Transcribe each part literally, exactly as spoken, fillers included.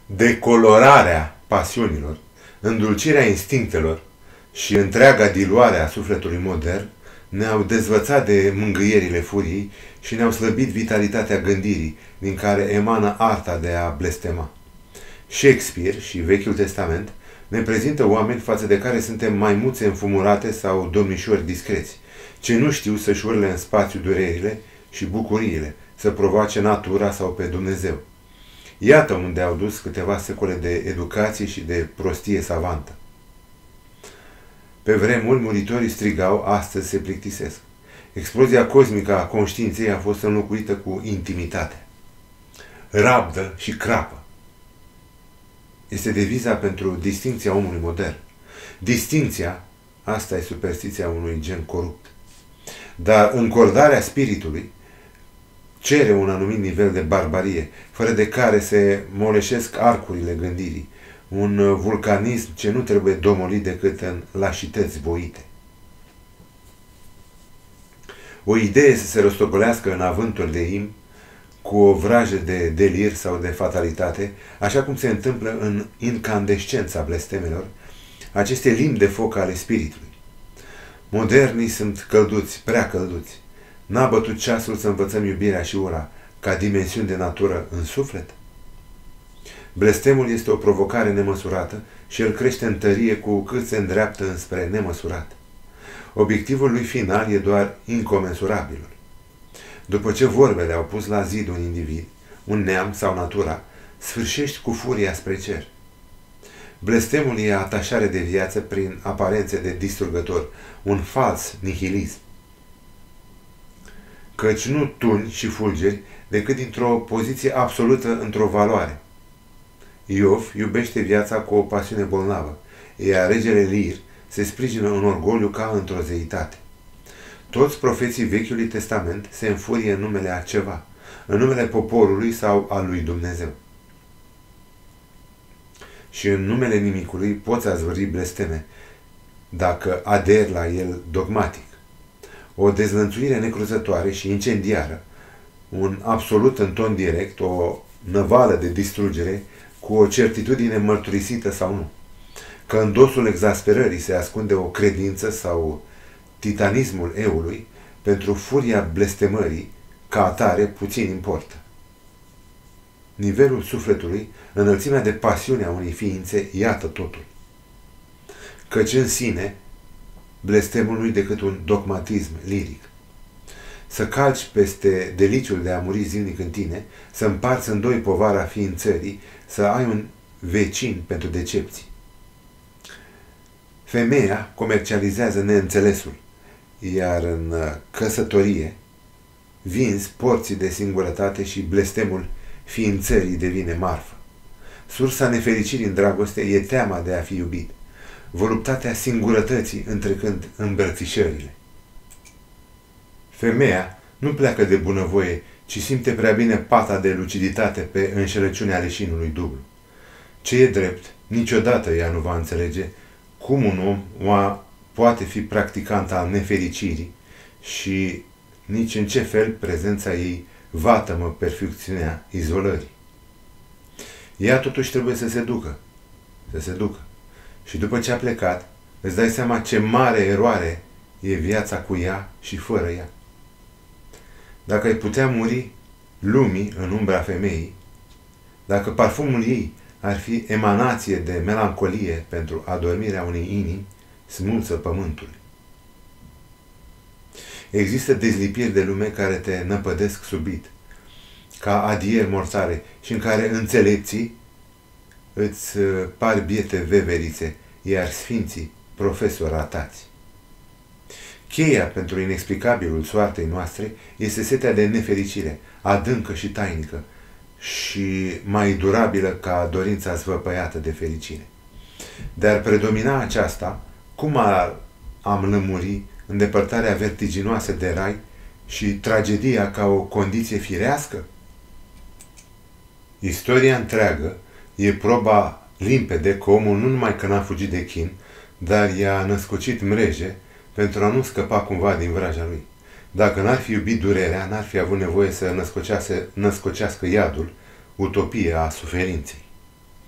Decolorarea pasiunilor, îndulcirea instinctelor și întreaga diluare a sufletului modern ne-au dezvățat de mângâierile furiei și ne-au slăbit vitalitatea gândirii, din care emană arta de a blestema. Shakespeare și Vechiul Testament ne prezintă oameni față de care suntem maimuțe înfumurate sau domnișori discreți, ce nu știu să-și urle în spațiu durerile și bucuriile, să provoace natura sau pe Dumnezeu. Iată unde au dus câteva secole de educație și de prostie savantă. Pe vremuri, muritorii strigau, astăzi se plictisesc. Explozia cosmică a conștiinței a fost înlocuită cu intimitate. Rabdă și crapă este deviza pentru distincția omului modern. Distincția, asta e superstiția unui gen corupt. Dar încordarea spiritului cere un anumit nivel de barbarie, fără de care se moleșesc arcurile gândirii, un vulcanism ce nu trebuie domolit decât în lașități voite. O idee să se rostogolească în avânturi de im, cu o vrajă de delir sau de fatalitate, așa cum se întâmplă în incandescența blestemelor, aceste limbi de foc ale spiritului. Modernii sunt călduți, prea călduți. N-a bătut ceasul să învățăm iubirea și ura ca dimensiuni de natură în suflet? Blestemul este o provocare nemăsurată și el crește în tărie cu cât se îndreaptă înspre nemăsurat. Obiectivul lui final e doar incomensurabilul. După ce vorbele au pus la zid un individ, un neam sau natura, sfârșești cu furia spre cer. Blestemul e atașare de viață prin aparențe de distrugător, un fals nihilism. Căci nu tuni și fulgeri decât dintr-o poziție absolută într-o valoare. Iov iubește viața cu o pasiune bolnavă, iar regele Lir se sprijină în orgoliu ca într-o zeitate. Toți profeții Vechiului Testament se înfurie în numele a ceva, în numele poporului sau al lui Dumnezeu. Și în numele nimicului poți azvârli blesteme, dacă aderi la el dogmatic. O dezlănțuire necruzătoare și incendiară, un absolut în ton direct, o năvală de distrugere, cu o certitudine mărturisită sau nu. Că în dosul exasperării se ascunde o credință sau titanismul eului, pentru furia blestemării, ca atare, puțin importă. Nivelul sufletului, înălțimea de pasiune a unei ființe, iată totul. Căci în sine, blestemul nu-i decât un dogmatism liric. Să calci peste deliciul de a muri zilnic în tine, să împarți în doi povara ființării, să ai un vecin pentru decepții. Femeia comercializează neînțelesul, iar în căsătorie vinzi porții de singurătate și blestemul ființării devine marfă. Sursa nefericirii în dragoste e teama de a fi iubit, voluptatea singurătății întrecând îmbrățișările. Femeia nu pleacă de bunăvoie, ci simte prea bine pata de luciditate pe înșelăciunea leșinului dublu. Ce e drept, niciodată ea nu va înțelege cum un om poate fi practicant al nefericirii și nici în ce fel prezența ei vatămă perfecțiunea izolării. Ea totuși trebuie să se ducă, să se ducă. Și după ce a plecat, îți dai seama ce mare eroare e viața cu ea și fără ea. Dacă ai putea muri lumii în umbra femeii, dacă parfumul ei ar fi emanație de melancolie pentru adormirea unei inimi, smulță pământului. Există dezlipiri de lume care te năpădesc subit, ca adieri mortale, și în care înțelepții îți par biete veverițe, iar sfinții profesori ratați. Cheia pentru inexplicabilul soartei noastre este setea de nefericire, adâncă și tainică, și mai durabilă ca dorința zvăpăiată de fericire. Dar predomina aceasta, cum ar am lămuri îndepărtarea vertiginoasă de rai și tragedia ca o condiție firească? Istoria întreagă e proba limpede că omul nu numai că n-a fugit de chin, dar i-a născocit mreje pentru a nu scăpa cumva din vraja lui. Dacă n-ar fi iubit durerea, n-ar fi avut nevoie să născocească, născocească iadul, utopia a suferinței.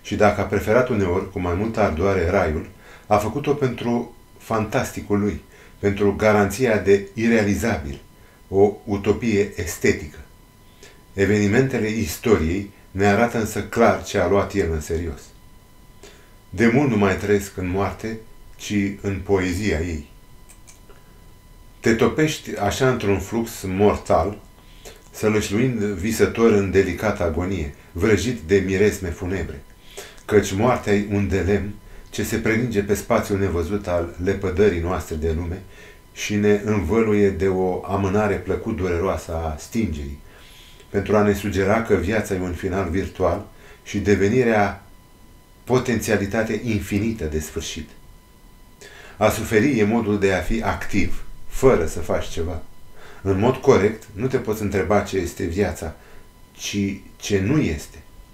și dacă a preferat uneori cu mai multă ardoare raiul, a făcut-o pentru fantasticul lui, pentru garanția de irealizabil, o utopie estetică. Evenimentele istoriei ne arată însă clar ce a luat el în serios. De mult nu mai trăiesc în moarte, ci în poezia ei. Te topești așa într-un flux mortal, sălășluind visător în delicată agonie, vrăjit de miresme funebre, căci moartea-i un de lemn ce se prelinge pe spațiul nevăzut al lepădării noastre de lume și ne învăluie de o amânare plăcut dureroasă a stingerii, pentru a ne sugera că viața e un final virtual și devenirea potențialitate infinită de sfârșit. A suferi e modul de a fi activ, fără să faci ceva. În mod corect, nu te poți întreba ce este viața, ci ce nu este.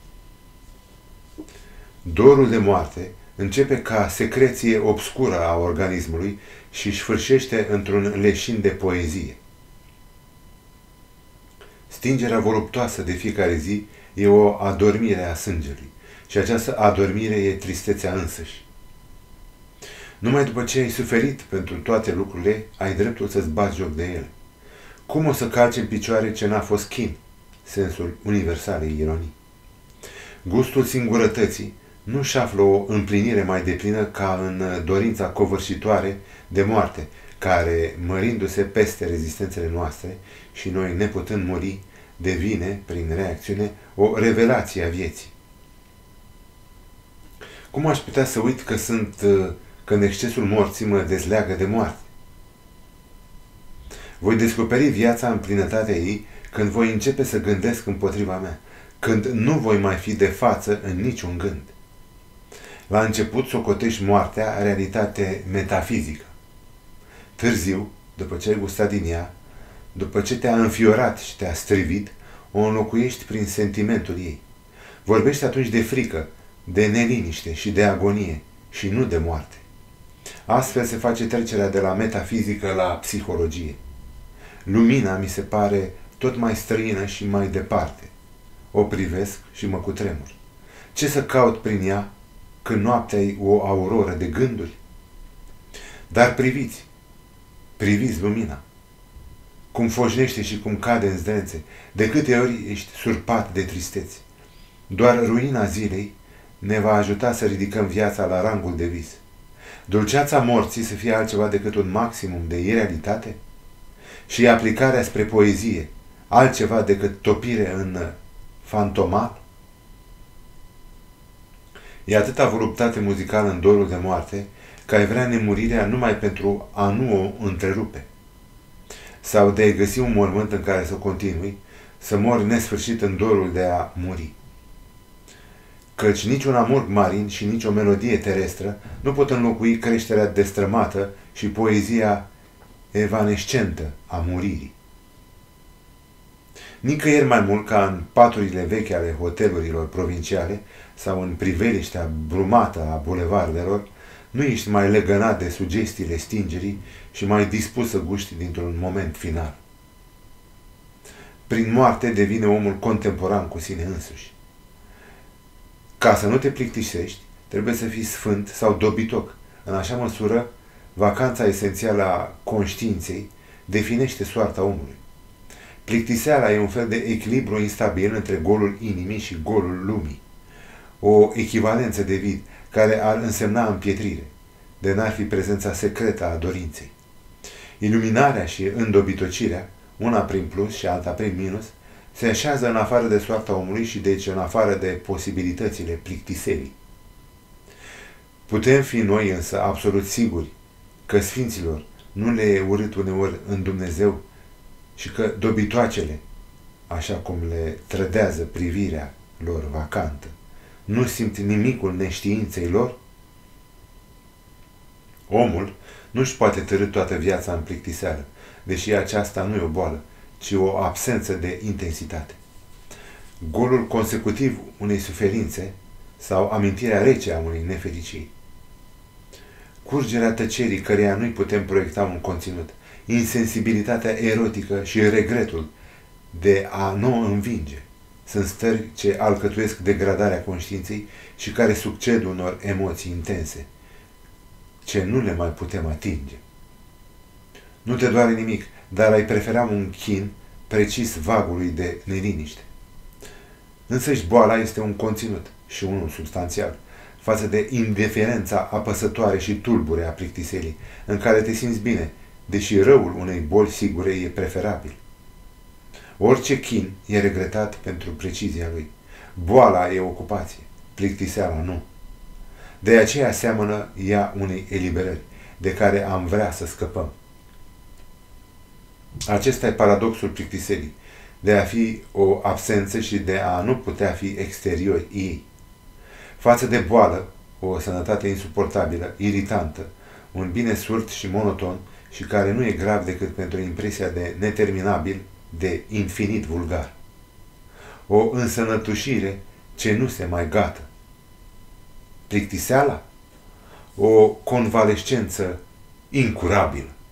Dorul de moarte începe ca secreție obscură a organismului și își sfârșește într-un leșin de poezie. Stingerea voluptoasă de fiecare zi e o adormire a sângelui și această adormire e tristețea însăși. Numai după ce ai suferit pentru toate lucrurile, ai dreptul să-ți bați joc de ele. Cum o să calci în picioare ce n-a fost chin? Sensul universalei ironii. Gustul singurătății nu-și află o împlinire mai deplină ca în dorința covârșitoare de moarte, care, mărindu-se peste rezistențele noastre și noi neputând muri, devine, prin reacțiune, o revelație a vieții. Cum aș putea să uit că sunt, că în excesul morții mă dezleagă de moarte? Voi descoperi viața în plinătatea ei când voi începe să gândesc împotriva mea, când nu voi mai fi de față în niciun gând. La început socotești moartea realitate metafizică. Târziu, după ce ai gustat din ea, după ce te-a înfiorat și te-a strivit, o înlocuiești prin sentimentul ei. Vorbești atunci de frică, de neliniște și de agonie și nu de moarte. Astfel se face trecerea de la metafizică la psihologie. Lumina mi se pare tot mai străină și mai departe. O privesc și mă cutremur. Ce să caut prin ea când noaptea e o auroră de gânduri? Dar priviți, priviți lumina. Cum foșnește și cum cade în zdrențe, de câte ori ești surpat de tristeți. Doar ruina zilei ne va ajuta să ridicăm viața la rangul de vis. Dulceața morții să fie altceva decât un maximum de irealitate? Și aplicarea spre poezie altceva decât topire în fantomal? E atâta voluptate muzicală în dorul de moarte că ai vrea nemurirea numai pentru a nu o întrerupe. Sau de a găsi un mormânt în care să continui, să mori nesfârșit în dorul de a muri. Căci niciun amor marin și nici o melodie terestră nu pot înlocui creșterea destrămată și poezia evanescentă a muririi. Nicăieri mai mult ca în paturile vechi ale hotelurilor provinciale sau în priveliștea brumată a bulevardelor, nu ești mai legănat de sugestiile stingerii și mai dispus să guști dintr-un moment final. Prin moarte devine omul contemporan cu sine însuși. Ca să nu te plictisești, trebuie să fii sfânt sau dobitoc. În așa măsură, vacanța esențială a conștiinței definește soarta omului. Plictiseala e un fel de echilibru instabil între golul inimii și golul lumii. O echivalență de vid care ar însemna împietrire, de n-ar fi prezența secretă a dorinței. Iluminarea și îndobitocirea, una prin plus și alta prin minus, se așează în afară de soarta omului și deci în afară de posibilitățile plictiserii. Putem fi noi însă absolut siguri că sfinților nu le e urât uneori în Dumnezeu și că dobitoacele, așa cum le trădează privirea lor vacantă, nu simt nimicul neștiinței lor? Omul nu-și poate târî toată viața în plictiseală, deși aceasta nu e o boală, ci o absență de intensitate. Golul consecutiv unei suferințe sau amintirea rece a unei nefericiri. Curgerea tăcerii căreia nu-i putem proiecta un conținut, insensibilitatea erotică și regretul de a nu o învinge, sunt stări ce alcătuiesc degradarea conștiinței și care succed unor emoții intense, ce nu le mai putem atinge. Nu te doare nimic, dar ai prefera un chin precis vagului de neliniște. Însăși boala este un conținut și unul substanțial față de indiferența apăsătoare și tulbure a plictiselii, în care te simți bine, deși răul unei boli sigure e preferabil. Orice chin e regretat pentru precizia lui. Boala e ocupație, plictiseala nu. De aceea seamănă ea unei eliberări, de care am vrea să scăpăm. Acesta e paradoxul plictiselii, de a fi o absență și de a nu putea fi exteriori ei. Față de boală, o sănătate insuportabilă, iritantă, un bine surd și monoton și care nu e grav decât pentru impresia de neterminabil, de infinit vulgar. O însănătușire ce nu se mai gată. Plictiseala? O convalescență incurabilă.